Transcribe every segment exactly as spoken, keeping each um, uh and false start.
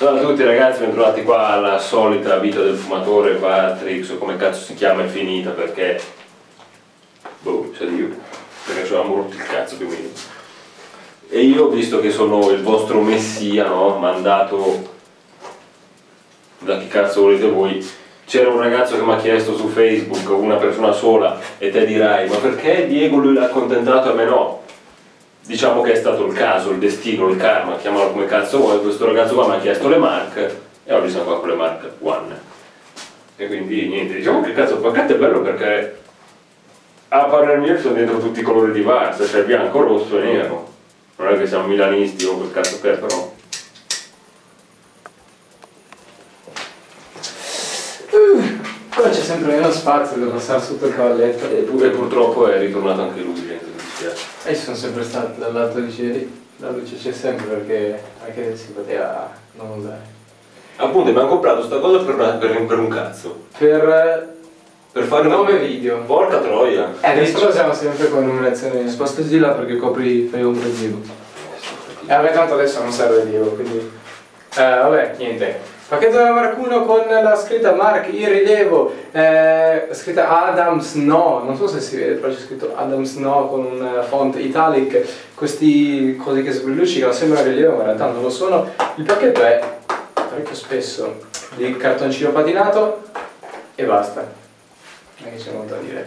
Ciao a tutti ragazzi, ben trovati qua alla solita vita del fumatore. Patrick, o come cazzo si chiama, è finita perché boh, sa Dio, perché ci avevamo rotto il cazzo più o meno. E io, visto che sono il vostro messia, no, mandato da chi cazzo volete voi, c'era un ragazzo che mi ha chiesto su Facebook, una persona sola, e te dirai, ma perché Diego lui l'ha accontentato e a me no? Diciamo che è stato il caso, il destino, il karma, chiamalo come cazzo vuoi. Questo ragazzo qua mi ha chiesto le marche e oggi siamo qua con le marche One. E quindi niente, diciamo che cazzo il pacchetto è bello perché a parer mio sono dentro tutti i colori diversi, c'è bianco, rosso e nero. Non è che siamo milanisti o quel cazzo che è, però. Uh, qua c'è sempre meno spazio da passare sotto il cavalletto. E, pur, e purtroppo è ritornato anche lui, gente, mi dispiace. E ci sono sempre stati dal lato di Ceri, la luce c'è sempre perché anche si poteva non usare. Appunto abbiamo comprato sta cosa per, per, per un cazzo. Per, per fare nove video. Porca troia. E adesso lo siamo sempre con numerazione. Spostati di là perché copri, fai ombra di Diego. E a me tanto adesso non serve Diego, quindi. Eh, vabbè, niente. Pacchetto della Mark uno con la scritta Mark in rilievo, eh, scritta Adams No, non so se si vede, però c'è scritto Adams No con un font italic, questi cose che sbrilluccicano, sembra rilievo ma in realtà non lo sono. Il pacchetto è parecchio spesso di cartoncino patinato e basta, non è che c'è molto da dire.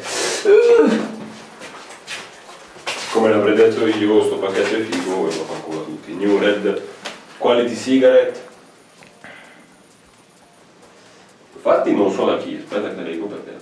Come l'avrei detto io, sto pacchetto è figo e lo fa ancora tutti. New Red Quality Cigarette. Infatti non so da chi, aspetta che leggo perché.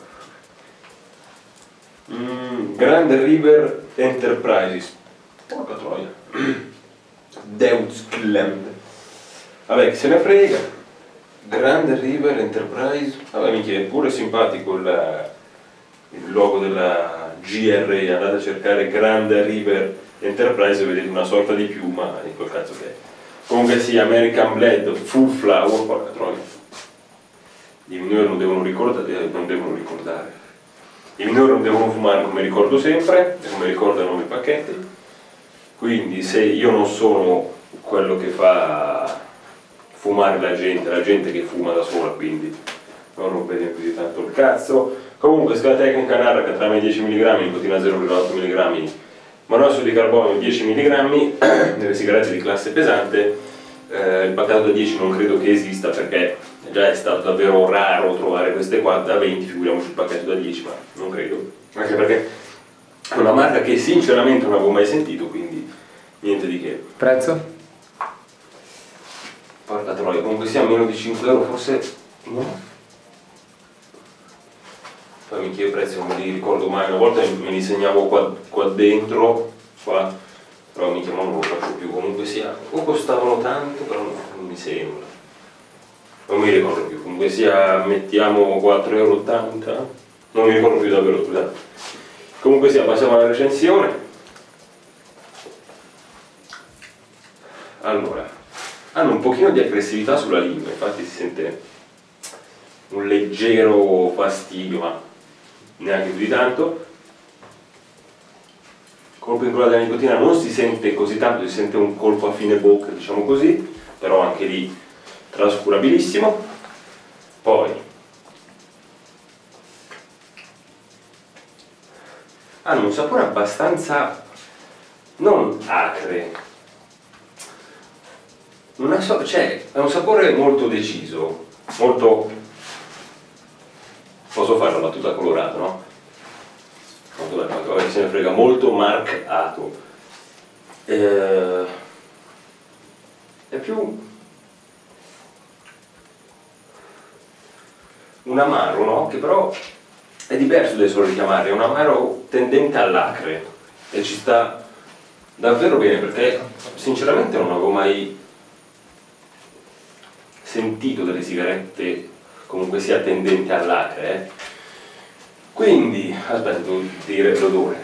Mm, Grand River Enterprises. Porca troia. Deutschland. Vabbè, chi se ne frega. Grand River Enterprise. Vabbè, minchia, è pure simpatico il, il logo della G R A. Andate a cercare Grand River Enterprise e vedete una sorta di piuma in quel cazzo che è. Comunque sì, American Blend, Full Flower, porca troia. I minori non devono ricordare, non devono ricordare. I minori non devono fumare come ricordo sempre, e come ricordano i pacchetti. Quindi se io non sono quello che fa fumare la gente, la gente che fuma da sola, quindi non rompete più di tanto il cazzo. Comunque scala tecnica narra che tra dieci milligrammi, nicotina zero virgola otto milligrammi, monossido di carbonio dieci milligrammi, nelle sigarette di classe pesante. Eh, il pacchetto da dieci non credo che esista perché già è stato davvero raro trovare queste qua, da venti figuriamoci il pacchetto da dieci, ma non credo, anche perché è una marca che sinceramente non avevo mai sentito, quindi niente di che. Prezzo? Porca troia, comunque sia meno di cinque euro, forse no? Poi mi chiedo i prezzi, non me li ricordo mai, una volta me li segnavo qua, qua dentro, qua, però mi chiamano non lo faccio più, comunque sia, o costavano tanto, però no, non mi sembra. Non mi ricordo più, comunque sia mettiamo quattro e ottanta euro, non mi ricordo più davvero, scusate. Comunque sia, passiamo alla recensione. Allora, hanno un pochino di aggressività sulla lingua, infatti si sente un leggero fastidio, ma neanche più di tanto. Colpo in gola della nicotina non si sente così tanto, si sente un colpo a fine bocca, diciamo così, però anche lì trascurabilissimo. Poi hanno un sapore abbastanza non acre, una so, cioè è un sapore molto deciso, molto, posso fare la battuta colorata, no? Molto bello, se ne frega, molto marcato. Eh, è più un amaro, no? Che però è diverso dai soliti amari, è un amaro tendente all'acre e ci sta davvero bene perché sinceramente non avevo mai sentito delle sigarette comunque sia tendenti all'acre, eh? Quindi, aspetta, devo dire l'odore.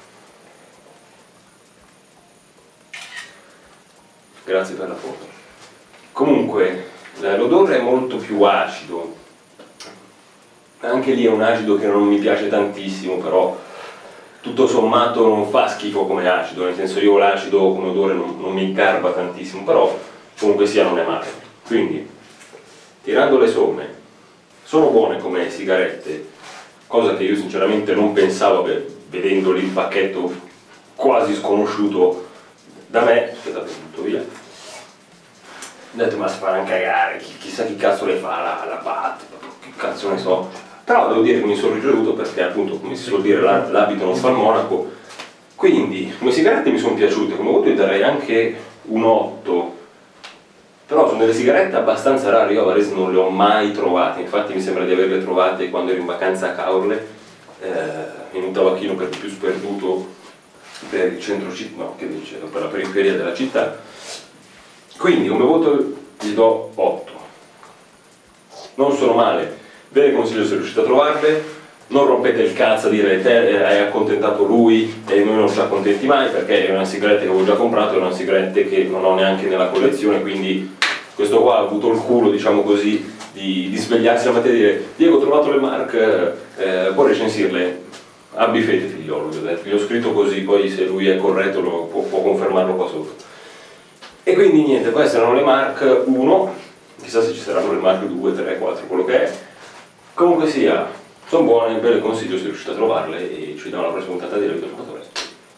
Grazie per la foto. Comunque, l'odore è molto più acido. Anche lì è un acido che non mi piace tantissimo, però tutto sommato non fa schifo come acido, nel senso io l'acido come odore non, non mi garba tantissimo, però comunque sia non è male. Quindi, tirando le somme, sono buone come sigarette, cosa che io sinceramente non pensavo, beh, vedendo lì il pacchetto quasi sconosciuto da me, aspettate, butto via. Ho detto, ma si fanno cagare, chi, chissà chi cazzo le fa la, la Bat, che cazzo ne so. Però devo dire che mi sono ricevuto perché appunto, come si suol dire, l'abito non fa il monaco. Quindi, come sigarette mi sono piaciute, come voto io darei anche un otto. Però sono delle sigarette abbastanza rare, io a Varese non le ho mai trovate, infatti mi sembra di averle trovate quando ero in vacanza a Caorle, eh, in un tabacchino per di più sperduto per il centro città, no, che dice, per la periferia della città. Quindi come voto gli do otto. Non sono male, ve le consiglio se riuscite a trovarle, non rompete il cazzo a dire te hai accontentato lui e noi non ci accontenti mai, perché è una sigaretta che avevo già comprato, è una sigaretta che non ho neanche nella collezione, quindi questo qua ha avuto il culo, diciamo così, di, di svegliarsi la mattina e dire Diego ho trovato le Mark, eh, puoi recensirle? Abbi fede figliolo, gli ho scritto così, poi se lui è corretto lo, può, può confermarlo qua sotto. E quindi niente, queste erano le Mark uno, chissà se ci saranno le Mark due, tre, quattro, quello che è. Comunque sia, sono buone, ve le consiglio se riuscite a trovarle e ci vediamo alla prossima puntata di Revito Fumatore.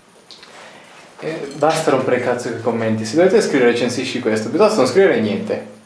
Eh, basta rompere il cazzo che commenti, se dovete scrivere recensisci questo, piuttosto non scrivere niente.